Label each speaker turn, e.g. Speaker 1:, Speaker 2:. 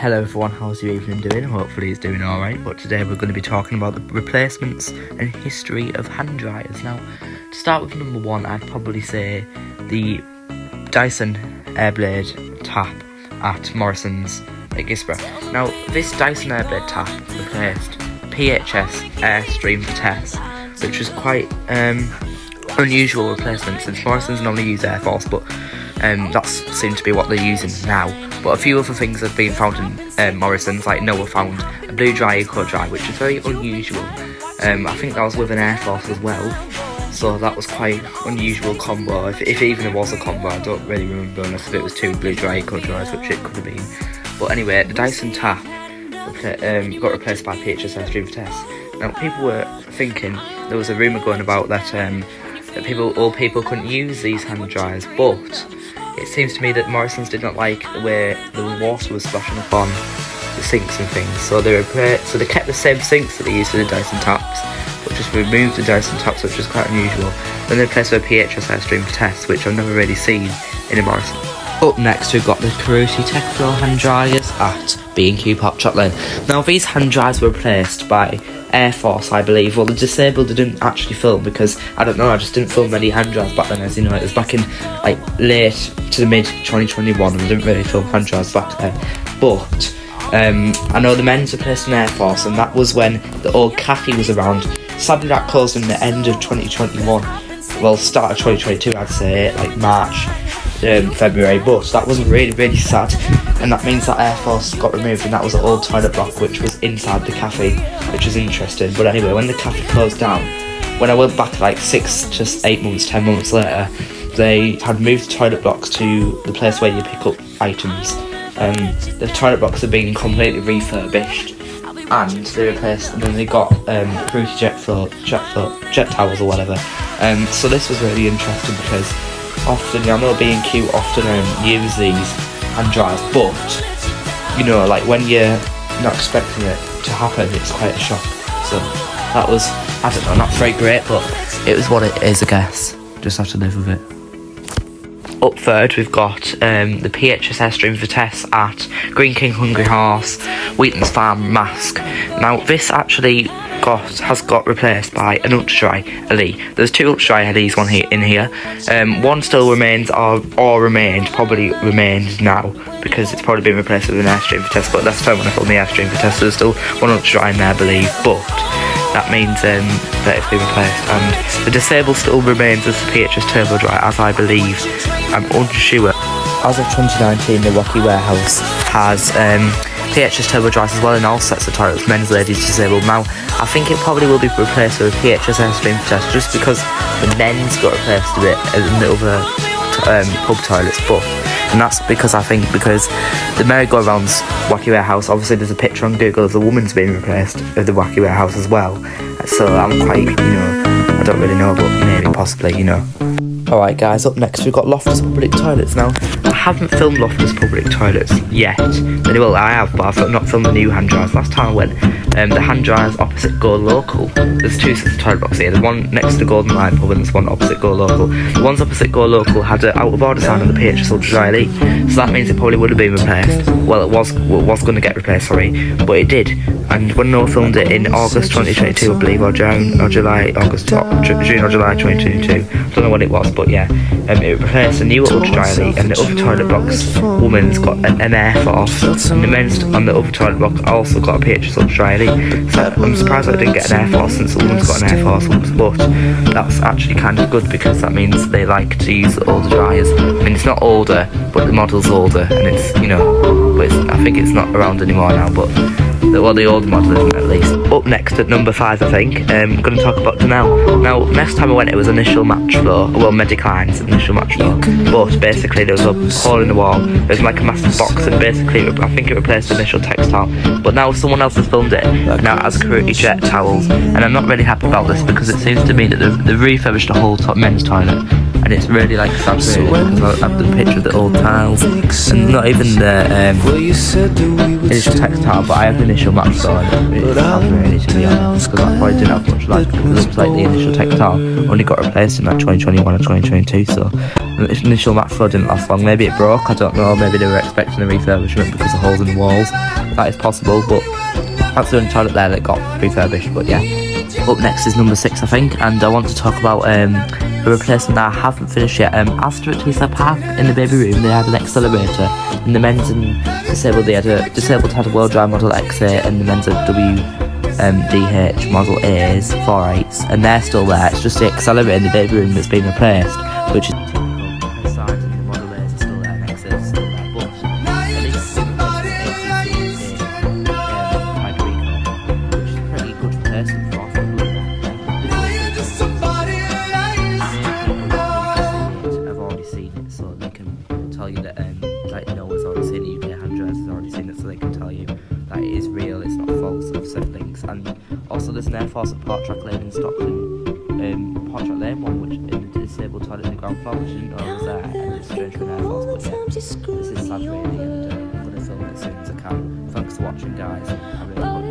Speaker 1: Hello everyone, how's your evening doing? Hopefully it's doing alright, but today we're going to be talking about the replacements and history of hand dryers. Now, to start with number one, I'd probably say the Dyson Airblade tap at Morrison's at Guisborough. Now, this Dyson Airblade tap replaced PHS Airstream Test, which was quite unusual replacement since Morrison's normally use Air Force, but that seemed to be what they're using now. But a few other things have been found in Morrison's, like Noah found a blue dry Eco Dry, which is very unusual. I think that was with an Air Force as well, so that was quite unusual combo. If even it was a combo, I don't really remember unless if it was two blue dry Eco Dries, which it could have been. But anyway, the Dyson tap got replaced by PHS Airstream Test. Now, people were thinking, there was a rumour going about that all people couldn't use these hand dryers, but it seems to me that Morrison's did not like the way the water was splashing up on the sinks and things, so they kept the same sinks that they used for the Dyson taps, but just removed the Dyson taps, which was quite unusual. Then they replaced with PHS Airstream Test, which I've never really seen in a Morrison. Up next, we've got the Carusi TechFlow hand dryers at B&Q Pop Shop Lane. Now, these hand dryers were replaced by Air Force, I believe. Well, the disabled didn't actually film because, I don't know, I just didn't film many hand dryers back then. As you know, it was back in like late to the mid 2021 and I didn't really film hand dryers back then. But I know the men's replaced an Air Force, and that was when the old Cathy was around. Sadly, that closed in the end of 2021. Well, start of 2022, I'd say, like March, February, but that wasn't really sad, and that means that Air Force got removed, and that was an old toilet block which was inside the cafe, which was interesting. But anyway, when the cafe closed down, when I went back like 6 to 8 months, 10 months later, they had moved the toilet blocks to the place where you pick up items. The toilet blocks had been completely refurbished, and they replaced, and then they got Carusi jet towels or whatever. So this was really interesting because often, I know B&Q often use these hand dryers, but you know, like when you're not expecting it to happen, it's quite a shock. So that was, I don't know, not very great, but it was what it is, I guess. Just have to live with it. Up third, we've got the PHS Airstream Test at Greene King Hungry Horse, Wheaton's Farm, Mask. Now, this actually has got replaced by an Ultra Dry Elite. There's two Ultra Dry Elites in here. One still remains, or remained, probably remains now, because it's probably been replaced with an Airstream Test, but last time when I filmed the Airstream Test, there's still one Ultra Dry in there, I believe, but that means that it's been replaced, and the disabled still remains as the PHS Turbo Dry, as I believe. I'm unsure. As of 2019, the Rocky Warehouse has PHS Turbo Dries as well in all sets of toilets, men's, ladies, disabled. Now, I think it probably will be replaced with a PHS Airstream Test, just because the men's got replaced a bit in the other pub toilets, and that's because I think the merry-go-rounds Wacky Warehouse, obviously there's a picture on Google of the woman's being replaced with the Wacky Warehouse as well, so I'm quite, you know, I don't really know, but maybe, possibly, you know. Alright guys, up next we've got Loftus Public Toilets. Now, I haven't filmed Loftus Public Toilets yet. Well, I have, but I've not filmed the new hand dryers. Last time I went, the hand dryers opposite Go Local. There's two sets of toilet blocks here. There's one next to the Golden Lion pub and there's one opposite Go Local. The ones opposite Go Local had an out of order sign on the PHS Ultra Dry Elite, so that means it probably would have been replaced. Well, it was going to get replaced, sorry, but it did. And when Noah filmed it in August 2022, I believe, or June or July 2022, I don't know what it was, but yeah, it replaced a new Ultra Dry Elite, and the other toilet blocks, woman's got an Air Force, and the men's on the other toilet block also got a PHS Ultra Dry Elite. So I'm surprised I didn't get an Air Force, since the woman's got an Air Force, but that's actually kind of good because that means they like to use the older dryers. I mean, it's not older, but the model's older, and it's, you know, but I think it's not around anymore now, but well, the old model isn't, at least. Up next at number 5, I think, I'm going to talk about Dunelm. Now, next time I went, it was initial match flow, well, Medicline's initial match flow, but basically there was a hole in the wall, there was like a massive box, and basically I think it replaced the initial textile, but now someone else has filmed it, and now it has Carusi jet towels, and I'm not really happy about this because it seems to me that they've refurbished the whole men's toilet, and it's really like sad because I have the picture of the old tiles, and not even the initial textile, but I have the initial match flow, and it's sad really, to be honest, because I probably didn't have much life, because it looks like the initial textile only got replaced in like 2021 or 2022, so The initial match flow didn't last long. Maybe it broke, I don't know. Maybe they were expecting a refurbishment because of holes in the walls. That is possible, but that's the only toilet there that got refurbished. But yeah, up next is number 6, I think, and I want to talk about a replacement that I haven't finished yet. After at Teesside Park, in the baby room, they had an accelerator. In the men's and disabled, they had a World Dry Model X8, and the men's had DH Model A's, 4.8s, and they're still there. It's just the accelerator in the baby room that's been replaced, which is typical. The side and the Model A's are still there, and X8 is still there, but at least it's been replaced with Federico, which is a pretty good replacement for off. I've already seen it, so they can tell you that Noah's already seen it, UK Hand Dryers has already seen it, so they can tell you that it is real, it's not false, I've said things. And also there's an Air Force at Portrack Lane in Stockton, Portrack Lane one, which in the disabled toilet in the ground floor, which I didn't know was there, and it's strange for an Air Force, but yeah, this is sad really, and I'm going to film it as soon as I can. Thanks for watching, guys. I really